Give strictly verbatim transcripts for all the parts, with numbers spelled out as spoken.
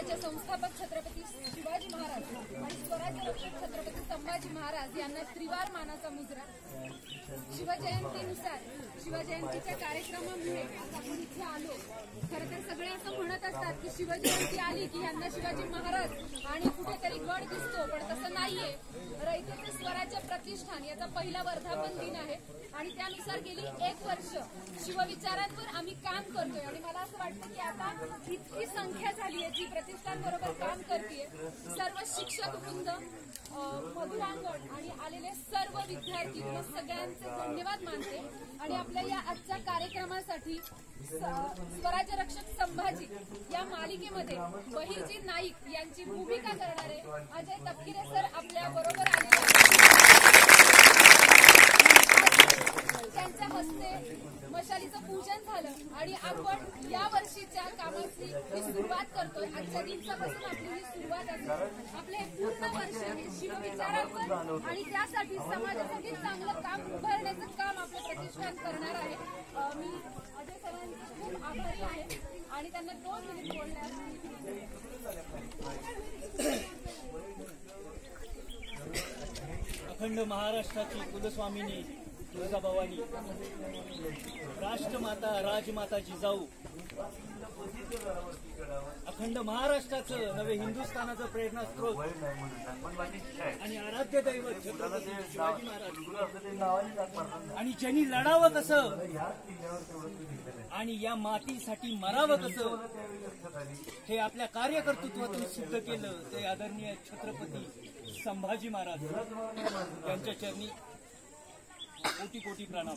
स्वराज्याचे संस्थापक छत्रपती शिवाजी महाराज आणि स्वराज्य रक्षक छत्रपती संभाजी महाराज यांना त्रिवार मानाचा मुजरा। शिवजयंतीनुसार शिवजयंतीच्या कार्यक्रमामुळे आपण इथे आलो। खरं तर सगळे असं म्हणत असतात की शिवजयंती आली की यांना शिवाजी महाराज आणि कुठेतरी गड दिसतो, पण तसं नाहीये। रयतेचे स्वराज्य प्रतिष्ठान याचा पहिला वर्धापन दिन आहे आणि त्यानुसार गेली एक वर्ष शिवविचारांवर आम्ही काम करतोय आणि मला असं वाटतं की आता इतकी संख्या झाली आहे जी प्रतिष्ठान बरोबर काम करते। सर्व शिक्षक वृंद, मधुरांगण आणि आलेले सर्व विद्यार्थी किंवा सगळ्यांचे धन्यवाद मानते आणि आपल्या या आजच्या कार्यक्रमासाठी स्वराज्य रक्षक संभाजी या मालिकेमध्ये बहिर्जी नाईक यांची भूमिका करणारे अजय तपकिरे सर आपल्या बरोबर आले। त्यांच्या हस्ते मशालीचं पूजन झालं आणि आपण या वर्षीच्या कामाची सुरुवात करतोय। आजच्या दिवसापासून आपली ही सुरुवात आहे। आपले पूर्ण वर्ष हे शिवविचारांवर आणि त्यासाठी समाजासाठी चांगलं काम उभारण्याचं काम आपलं प्रतिष्ठान करणार आहे। मी अजय सरांचे खूप आभारी आहे आणि त्यांना दोन मिनिट बोलणार। अखंड महाराष्ट्राची कुलस्वामिनी तुळजाभवानी, राष्ट्रमाता राजमाता जिजाऊ, अखंड महाराष्ट्राचं नवे हिंदुस्थानाचं प्रेरणास्त्रोत आणि आराध्य दैवत छत्रपती शिवाजी महाराज आणि ज्यांनी लढावं कसं आणि या मातीसाठी मरावं कसं हे आपल्या कार्यकर्तृत्वातून सिद्ध केलं ते आदरणीय छत्रपती संभाजी महाराज यांच्या चरणी कोटी कोटी प्रणाम।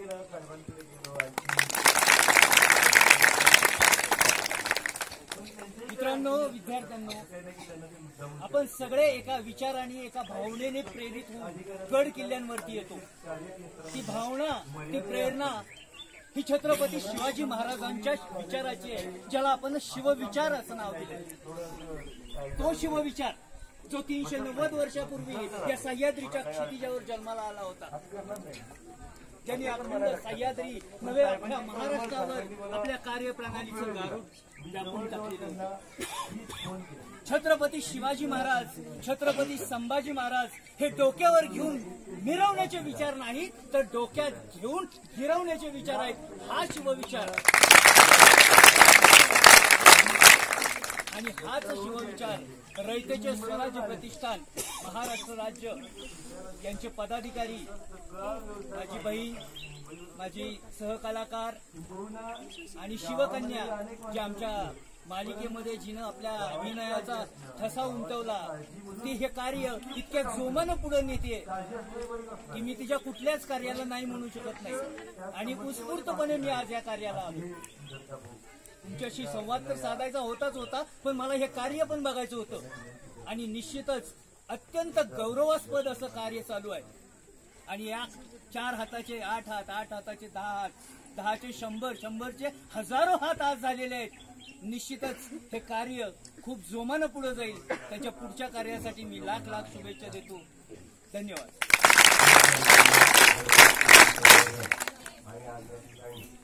मित्रांनो, विद्यार्थ्यांनो, आपण सगळे एका विचाराने एका भावनेने प्रेरित होऊन गड किल्ल्यांवरती येतो। ती भावना, ती प्रेरणा ही छत्रपती शिवाजी महाराजांच्या विचाराची आहे, ज्याला आपण शिवविचार असं नाव दिलं। तो शिवविचार जो तीनशे नव्वद वर्षापूर्वी या सह्याद्रीच्या क्षितिजावर जन्माला आला होता, त्यांनी अखंड सह्याद्री नव्हे अख्ख्या महाराष्ट्रावर आपल्या कार्यप्रणालीचं गारूड व्यापून टाकलेलं। छत्रपती शिवाजी महाराज, छत्रपती संभाजी महाराज हे डोक्यावर घेऊन मिरवण्याचे विचार नाही तर डोक्यात घेऊन गिरवण्याचे विचार आहेत। हा शिवविचार आणि हाच शिवविचार रयतेचे स्वराज्य प्रतिष्ठान, महाराष्ट्र राज्य यांचे पदाधिकारी, माझी बहीण, माझी सहकलाकार आणि शिवकन्या जी आमच्या मालिकेमध्ये जिनं आपल्या अभिनयाचा ठसा उमटवला, ती हे कार्य इतक्या जोमानं पुढे नेते की मी तिच्या कुठल्याच कार्याला नाही म्हणू शकत नाही आणि उत्स्फूर्तपणे मी आज या कार्याला आलो। तुमच्याशी संवाद तर साधायचा होताच होता, पण मला हे कार्य पण बघायचं होतं आणि निश्चितच अत्यंत गौरवास्पद असं कार्य चालू आहे। आणि या चार हाताचे आठ हात, आठ हाताचे दहा हात, दहाचे शंभर, शंभरचे हजारो हात आज झालेले आहेत। निश्चितच हे कार्य खूप जोमानं पुढे जाईल। त्याच्या पुढच्या कार्यासाठी मी लाख लाख शुभेच्छा देतो। धन्यवाद।